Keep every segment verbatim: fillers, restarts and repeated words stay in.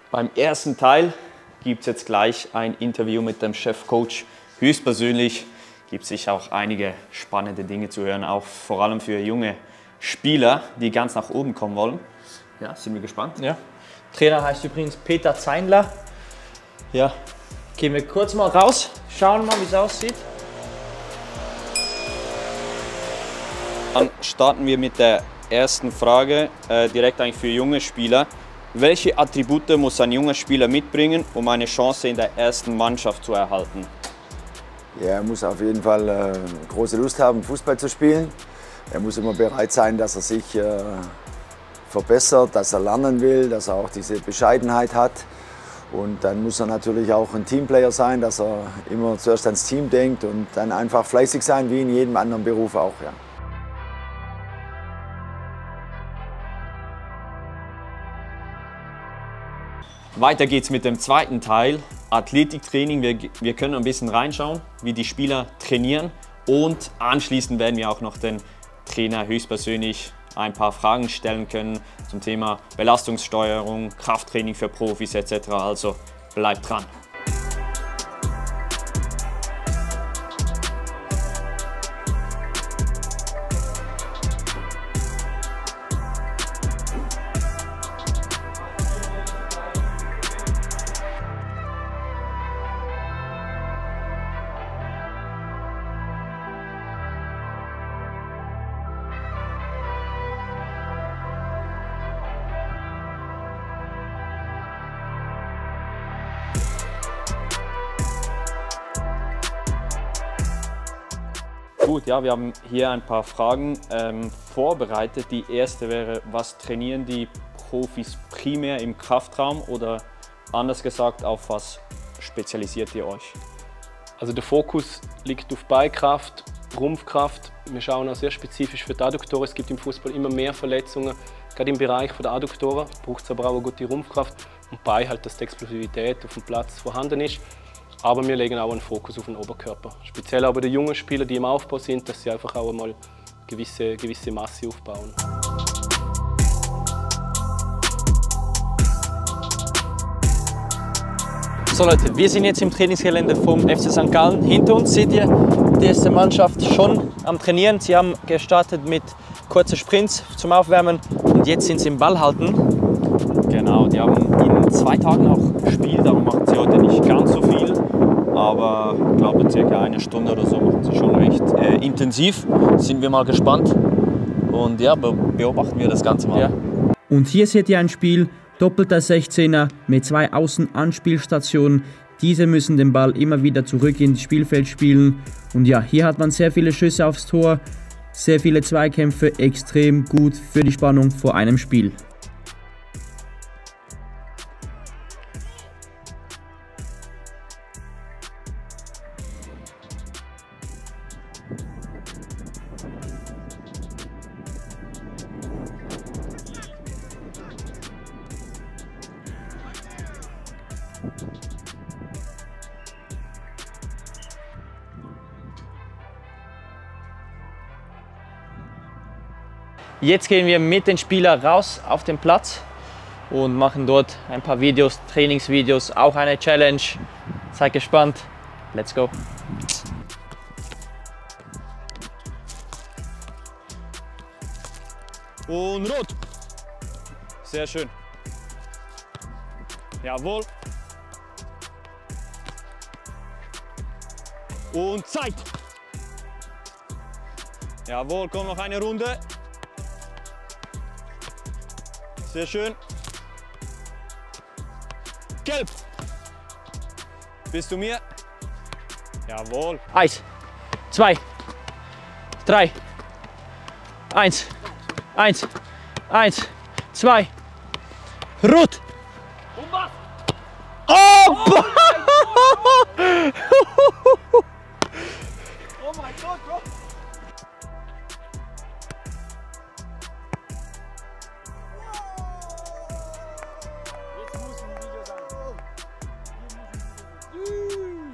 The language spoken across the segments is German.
Beim ersten Teil gibt es jetzt gleich ein Interview mit dem Chefcoach. Höchstpersönlich gibt es sicher auch einige spannende Dinge zu hören, auch vor allem für junge Spieler, die ganz nach oben kommen wollen. Ja, sind wir gespannt. Ja. Trainer heißt übrigens Peter Zeinler. Ja, gehen wir kurz mal raus, schauen mal, wie es aussieht. Dann starten wir mit der ersten Frage, äh, direkt eigentlich für junge Spieler. Welche Attribute muss ein junger Spieler mitbringen, um eine Chance in der ersten Mannschaft zu erhalten? Ja, er muss auf jeden Fall äh, große Lust haben, Fußball zu spielen. Er muss immer bereit sein, dass er sich äh, verbessert, dass er lernen will, dass er auch diese Bescheidenheit hat. Und dann muss er natürlich auch ein Teamplayer sein, dass er immer zuerst ans Team denkt und dann einfach fleißig sein, wie in jedem anderen Beruf auch. Ja. Weiter geht's mit dem zweiten Teil, Athletiktraining. Wir, wir können ein bisschen reinschauen, wie die Spieler trainieren, und anschließend werden wir auch noch den Trainer höchstpersönlich ein paar Fragen stellen können zum Thema Belastungssteuerung, Krafttraining für Profis et cetera. Also bleibt dran. Gut, ja, wir haben hier ein paar Fragen ähm, vorbereitet. Die erste wäre, was trainieren die Profis primär im Kraftraum, oder anders gesagt, auf was spezialisiert ihr euch? Also der Fokus liegt auf Beinkraft, Rumpfkraft. Wir schauen auch sehr spezifisch für die Adduktoren. Es gibt im Fußball immer mehr Verletzungen, gerade im Bereich der Adduktoren braucht es aber auch eine gute Rumpfkraft und bei halt, dass die Explosivität auf dem Platz vorhanden ist. Aber wir legen auch einen Fokus auf den Oberkörper. Speziell auch bei den jungen Spielern, die im Aufbau sind, dass sie einfach auch einmal gewisse, gewisse Masse aufbauen. So Leute, wir sind jetzt im Trainingsgelände vom F C Sankt Gallen. Hinter uns seht ihr die erste Mannschaft schon am Trainieren. Sie haben gestartet mit kurzen Sprints zum Aufwärmen und jetzt sind sie im Ballhalten. Genau, die haben in zwei Tagen auch Spiel, darum machen sie heute nicht ganz so viel. Aber ich glaube, circa eine Stunde oder so machen sie schon recht äh, intensiv. Sind wir mal gespannt. Und ja, beobachten wir das Ganze mal. Ja. Und hier seht ihr ein Spiel, doppelter sechzehner mit zwei Außenanspielstationen. Diese müssen den Ball immer wieder zurück ins Spielfeld spielen. Und ja, hier hat man sehr viele Schüsse aufs Tor, sehr viele Zweikämpfe, extrem gut für die Spannung vor einem Spiel. Jetzt gehen wir mit den Spielern raus auf den Platz und machen dort ein paar Videos, Trainingsvideos, auch eine Challenge. Seid gespannt. Let's go! Und rot. Sehr schön. Jawohl. Und Zeit. Jawohl, komm, noch eine Runde. Sehr schön. Gelb. Bist du mir? Jawohl. Eins, zwei, drei, eins, eins, eins, zwei, rot. Und was? Oh! Oh mein Gott, Bro! Jetzt muss ein Video sein. Hier muss ein Video sein.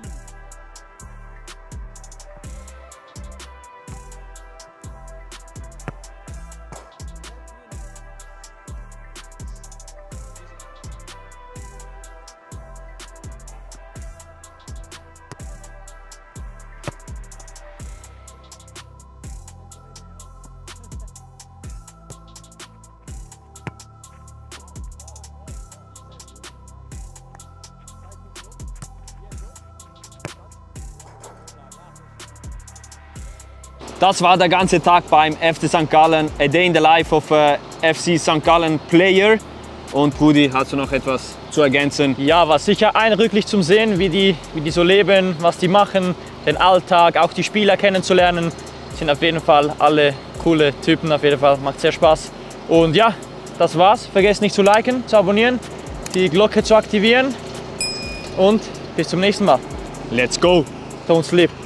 Das war der ganze Tag beim F C Sankt Gallen. A day in the life of a F C Sankt Gallen player. Und Rudi, hast du noch etwas zu ergänzen? Ja, war sicher eindrücklich zum Sehen, wie die, wie die so leben, was die machen, den Alltag, auch die Spieler kennenzulernen. Sind auf jeden Fall alle coole Typen, auf jeden Fall, macht sehr Spaß. Und ja, das war's. Vergesst nicht zu liken, zu abonnieren, die Glocke zu aktivieren und bis zum nächsten Mal. Let's go! Don't sleep.